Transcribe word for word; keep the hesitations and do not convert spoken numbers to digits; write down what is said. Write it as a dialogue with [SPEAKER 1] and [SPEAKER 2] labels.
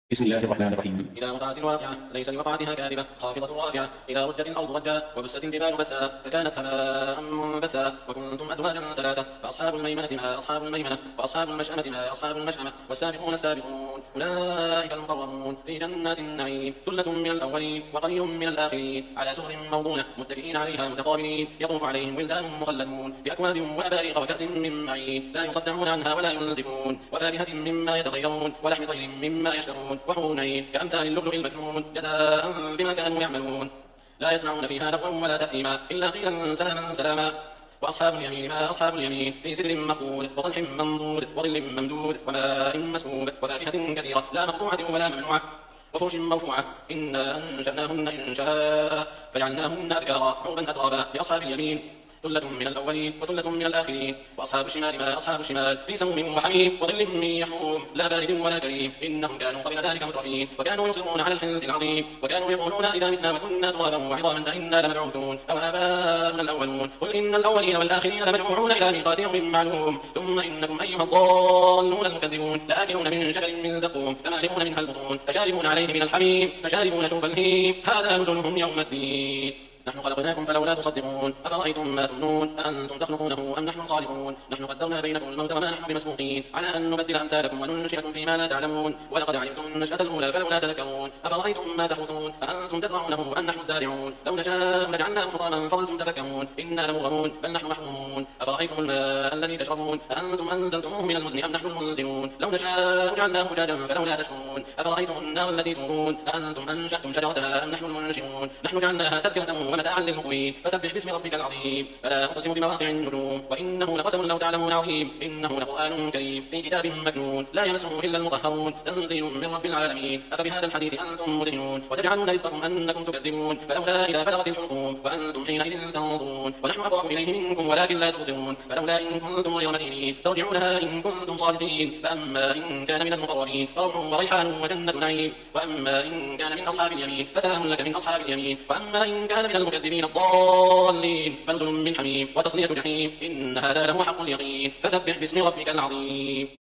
[SPEAKER 1] بسم الله الرحمن الرحيم.
[SPEAKER 2] إذا وقعت الواقعة ليس لوقعتها كاذبة خافضة رافعة. إذا رجت الأرض رجا وبست الجبال بسا فكانت هباء منبثا. وكنتم أزواجا ثلاثة فأصحاب الميمنة ما أصحاب الميمنة وأصحاب المشأمة ما أصحاب المشأمة والسابقون السابقون أولئك المقربون في جنات النعيم ثلة من الأولين وقليل من الآخرين على سرر موضونة متكئين عليها متقابلين يطوف عليهم ولدان مخلدون بأكواب وأباريق وكأس من معين لا يصدعون عنها ولا ينزفون وفاكهة مما يتخيرون ولحم طير مما يشتهون وحور عين كأمثال اللؤلؤ المكنون جزاء بما كانوا يعملون لا يسمعون فيها لغوا ولا تأثيما إلا قيلا سلاما سلاما. وأصحاب اليمين ما أصحاب اليمين في سدر مخضود وطلح منضود وظل ممدود وماء مسكوب وفاكهة كثيرة لا مقطوعة ولا ممنوعة وفرش مرفوعة إنا أنشأناهن إنشاء فجعلناهن أبكارا عربا أترابا لأصحاب اليمين ثلة من الأولين وثلة من الآخرين. وأصحاب الشمال ما أصحاب الشمال في سموم وحميم وظل من يحموم لا بارد ولا كريم إنهم كانوا قبل ذلك مترفين وكانوا يصرون على الحنث العظيم وكانوا يقولون إذا متنا وكنا ترابا وعظاما أئنا لمبعوثون أو آباؤنا الأولون. قل إن الأولين والآخرين لمجموعون إلى ميقات يوم معلوم ثم إنكم أيها الضالون المكذبون لآكلون من شجر من زقوم فمالئون منها البطون فشاربون عليه من الحميم فشاربون شرب الهيم هذا نزلهم يوم الدين. نحن خلقناكم فلولا تصدقون أفرأيتم ما تمنون أأنتم تخلقونه أم نحن الخالقون نحن قدرنا بينكم الموت وما نحن بمسبوقين على أن نبدل أمثالكم وننشئكم فيما لا تعلمون ولقد علمتم النشأة الأولى فلولا تذكرون أفرأيتم ما تحرثون أأنتم تزرعونه أم نحن الزارعون لو نشاء لجعلناه حطاما فظلتم تفكهون إنا لمغرمون بل نحن محرومون. أفرأيتم الماء الذي تشربون أأنتم أنزلتموه من المزن أم نحن المنزلون لو نشاء جعلناه أجاجا فلولا تشكرون. أفرأيتم النار التي تورون أأنتم أنشأتم شجرتها أم نحن المنشئون نحن جعلناها تذكرة ومتاعا للمقوين فسبح باسم ربك العظيم. فلا أقسم بمواقع النجوم وإنه لقسم لو تعلمون عظيم إنه لقرآن كريم في كتاب مكنون لا يمسه إلا المطهرون تنزيل من رب العالمين. أفبهذا الحديث أنتم مدهنون وتجعلون رزقكم أنكم تكذبون فلولا إذا بلغت الحلقوم وأنتم حينئذ تنظرون ونحن أقرب إليه منكم ولكن لا تبصرون فلولا إن كنتم غير مدينين ترجعونها إن كنتم صادقين. فأما إن كان من المقربين فروح وريحان وجنة نعيم وأما إن كان من أصحاب اليمين فسلام لك من أصحاب اليمين وأما إن كان من المكذبين الضالين فنزل من حميم وتصلية جحيم إن هذا لهو حق اليقين. فسبح باسم ربك العظيم.